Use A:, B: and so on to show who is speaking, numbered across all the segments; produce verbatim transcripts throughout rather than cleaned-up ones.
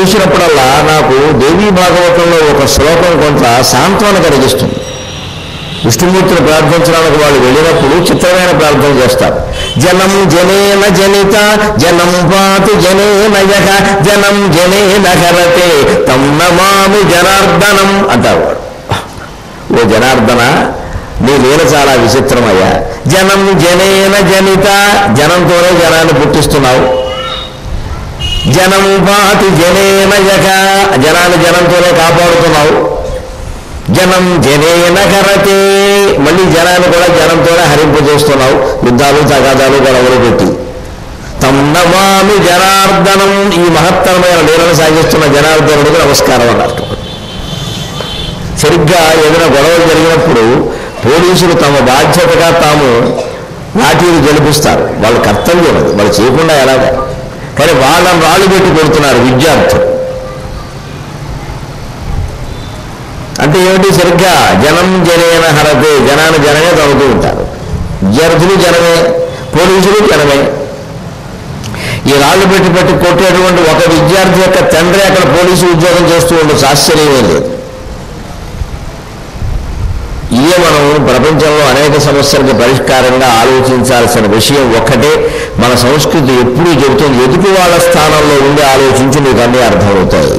A: చూసినప్పుడల్లా నాకు దేవీ భాగవతంలో ఒక శ్లోకం కొంత సాంత్వన కలిగిస్తుంది. విష్ణుమూర్తిని ప్రార్థించడానికి వాళ్ళు వెళ్ళినప్పుడు చిత్రమైన ప్రార్థన చేస్తారు. జనం జనేన జనిత జనం పాతి జనేన యక జనం జనేన హరతే తం నమామి జనార్దనం అంటారు వాడు. ఓ జనార్దన, నీ లీల చాలా విచిత్రమయ్యా. జనం జనేన జనిత, జనంతోనే జనాన్ని పుట్టిస్తున్నావు. జనం పాతి జనేన యక, జనాన్ని జనంతోనే కాపాడుతున్నావు. జనం జనేన హరతే, మళ్ళీ జనాన్ని కూడా జనంతోనే హరింపజేస్తున్నావు. యుద్ధాలు తగాదాలు గొడవలు పెట్టి. తం నమామి జనార్దనం, ఈ మహత్తరమైన లీలను సాగిస్తున్న జనార్దనుడికి నమస్కారం అన్నారు. సరిగ్గా ఏదైనా గొడవలు జరిగినప్పుడు పోలీసులు తమ బాధ్యతగా తాము లాఠీలు గెలిపిస్తారు. వాళ్ళ కర్తవ్యం అది, వాళ్ళు చేయకుండా ఎలాగా. కానీ వాళ్ళని రాళ్ళు పెట్టి కొడుతున్నారు విద్యార్థులు. అంటే ఏమిటి? సరిగ్గా జనం జనేన హరతే, జనాన్ని జనమే తగ్గుతూ ఉంటారు. విద్యార్థులు జనమే, పోలీసులు జనమే. ఈ రాళ్ళు పెట్టి పెట్టి కొట్టేటువంటి ఒక విద్యార్థి యొక్క తండ్రి అక్కడ పోలీసు ఉద్యోగం చేస్తూ ఉండొచ్చు, ఆశ్చర్యమే లేదు. ఇదే మనం ప్రపంచంలో అనేక సమస్యలకు పరిష్కారంగా ఆలోచించాల్సిన విషయం ఒక్కటే. మన సంస్కృతి ఎప్పుడూ చెబుతుంది, ఎదుటి వాళ్ళ స్థానంలో ఉండి ఆలోచించి నీకు అన్నీ అర్థమవుతాయి.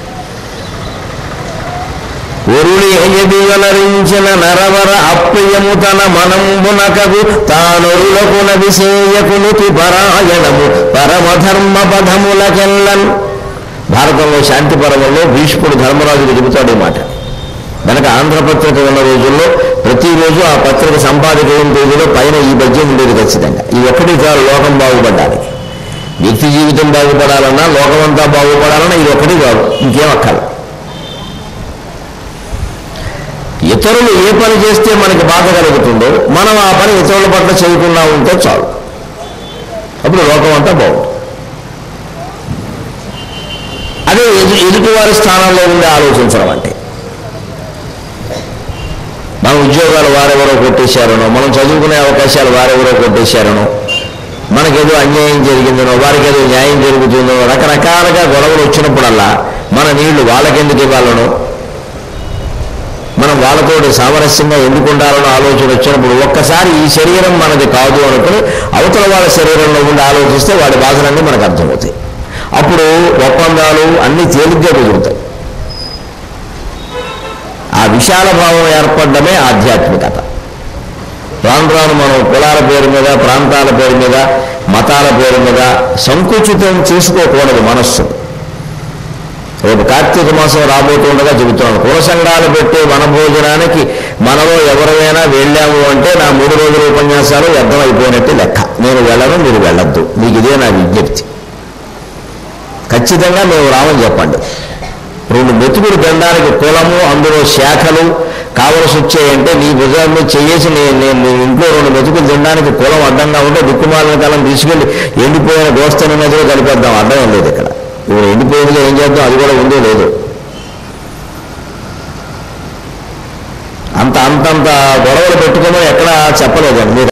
A: ఒరుడి ఎదివలరించిన నరవర అప్రియము తన మనంబునకగు తానొరులకు నవిసేయకునుతి పరాయణము పరమధర్మ పదములకెల్లన్. భారతంలో శాంతి పర్వంలో భీష్ముడు ధర్మరాజుకు చెబుతాడు ఈ మాట. వెనక ఆంధ్రపత్రిక ఉన్న రోజుల్లో ప్రతిరోజు ఆ పత్రిక సంపాదక తేదీలో పైన ఈ పద్యం ఉండేది ఖచ్చితంగా. ఈ ఒక్కటి చాలు లోకం బాగుపడడానికి. వ్యక్తి జీవితం బాగుపడాలన్నా, లోకమంతా బాగుపడాలన్నా ఇది ఒక్కటి కాదు, ఇంకేం అక్కర్ల. ఇతరులు ఏ పని చేస్తే మనకి బాధ కలుగుతుందో మనం ఆ పని ఇతరుల పట్ల చేయకుండా ఉంటే చాలు, అప్పుడు లోకం అంతా బాగుంటుంది. అదే ఎదు ఎదుటివారి స్థానంలో ఉండి ఆలోచించడం అంటే. మన ఉద్యోగాలు వారెవరో కొట్టేశారనో, మనం చదువుకునే అవకాశాలు వారెవరో కొట్టేశారనో, మనకేదో అన్యాయం జరిగిందనో, వారికి ఏదో న్యాయం జరుగుతుందో, రకరకాలుగా గొడవలు వచ్చినప్పుడల్లా మన నీళ్లు వాళ్ళకెందుకు ఇవ్వాలనో, మనం వాళ్ళతో సామరస్యంగా ఎందుకు ఉండాలనో ఆలోచన వచ్చినప్పుడు ఒక్కసారి ఈ శరీరం మనది కాదు అనుకుని అవతల వాళ్ళ శరీరంలో ఉండి ఆలోచిస్తే వాడి బాధలన్నీ మనకు అర్థమవుతాయి. అప్పుడు ఒప్పందాలు అన్నీ తేలిగ్గా కుదురుతాయి. ఆ విశాల భావం ఏర్పడమే ఆధ్యాత్మికత. రాను రాను మనం కులాల పేరు మీద, ప్రాంతాల పేరు మీద, మతాల పేరు మీద సంకుచితం చేసుకోకూడదు మనస్సు. రేపు కార్తీక మాసం రాబోతుండగా చెబుతున్నాను, కుల సంఘాలు పెట్టే వనభోజనానికి మనలో ఎవరైనా వెళ్ళాము అంటే నా మూడు రోజుల ఉపన్యాసాలు వ్యర్థం అయిపోయినట్టు లెక్క. నేను వెళ్ళను, మీరు వెళ్ళొద్దు. మీకు ఇదే నా విజ్ఞప్తి. ఖచ్చితంగా మేము రామని చెప్పండి. రెండు మెతుకులు తినడానికి కులము, అందులో శాఖలు కావలసి వచ్చాయంటే నీ భుజాన్ని చేసి నేను నేను ఇంట్లో రెండు మెతుకులు తినడానికి కులం అడ్డంగా ఉంటే దిక్కుమాలిన కాలం తీసుకెళ్ళి ఎండిపోయిన గోస్తని నదిలో కలిపేద్దాం. అడ్డం లేదు ఇక్కడ. ఇప్పుడు ఎండిపోయిందిగా ఏం చేద్దాం, అది కూడా ఉందో లేదు. అంత అంతంత గొడవలు పెట్టుకుని ఎక్కడా చెప్పలేదండి.